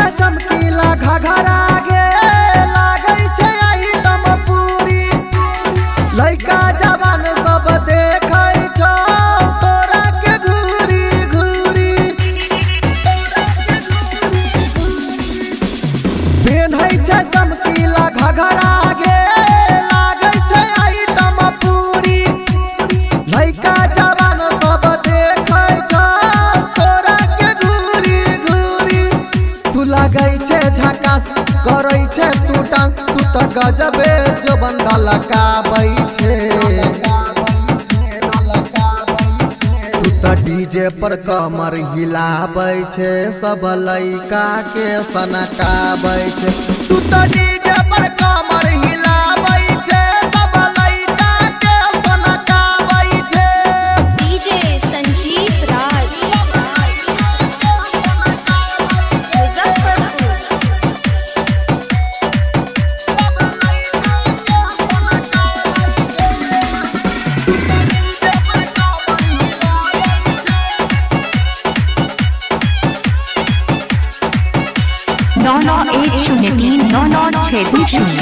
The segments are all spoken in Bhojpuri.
चमकीला घघरा गे लागै छे आइटम पूरी लइका जवान सब देखै छौ तोरा के घूरी घूरी पेन्है छे चमकीला घघरा गे लागै छे आइटम पूरी लइका जवान सब देखै छौ तोरा के घूरी घूरी तू लागै छे झकास करै छे तू डांस तू त गजबे जो बंदा लगाबै छे तू त डीजे पर कमर हिलाबै छे सब लइका के सनकाबै छे तू त डीजे पर कमर हिलाबै छे सब लइका के सनकाबै छे डीजे संजीत राज नौ 103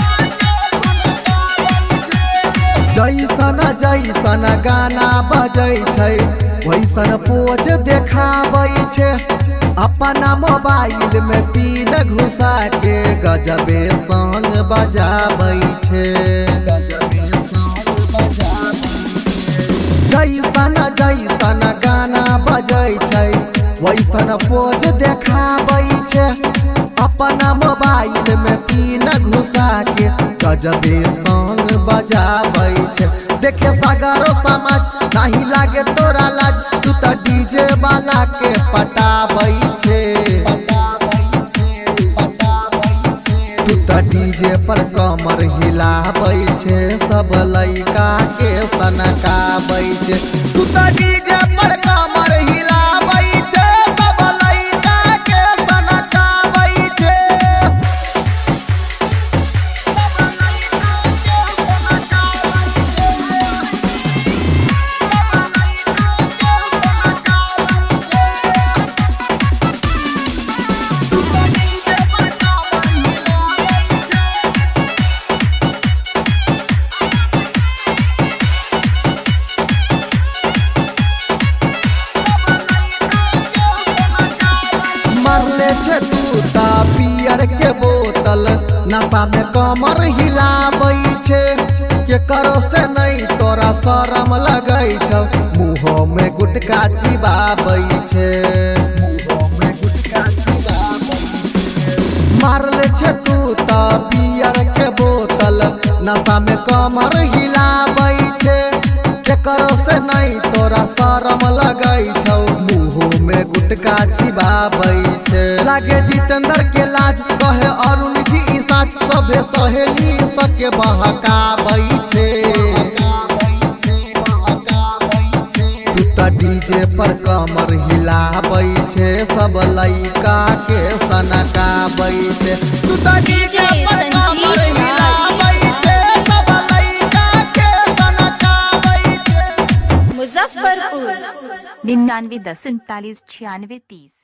जैसन जैसन गाना बजै छै वैसन पोज देखाबै छै अपना मोबाइल में पिन घुसा के गजबे संग बजाबै छै जैसन जैसन गाना बजै छै वैसन पोज देखाबै छै अपना मोबाइल में पिन घुसा के गजबे संग बजाबै छै देखे सागरो समाज नहीं लागे तोरा लाज तू त डीजे वाला के पटाबै छे तू त डीजे पर कमर हिलाबै छे सब लइका के सनकाबै छे तू त डीजे पर कमर हिलाबै छे सब लइका के सनकाबै छे मरले छे तू त पियर के बोतल नशा में कमर हिलाबै छे के करो से नहीं तोरा शरम लगै छौ मुँह में गुटका चिबाबै छे मारले छे तू त पियर के बोतल नशा में कमर हिलाबै छे के करो से नहीं तोरा शरम लगै छौ मुँह में गुटका चिबाबै छे लागे जितेंद्र के लाज कहे अरुण जी ई साच सभे सहेली सके बहकाबै छे तू त डीजे पर कमर हिलाबै छे सब लइका के सनकाबै छे तू त डीजे पर कमर हिलाबै छे सब लइका के सनकाबै छे मुजफ्फरपुर 99 10 39 96 30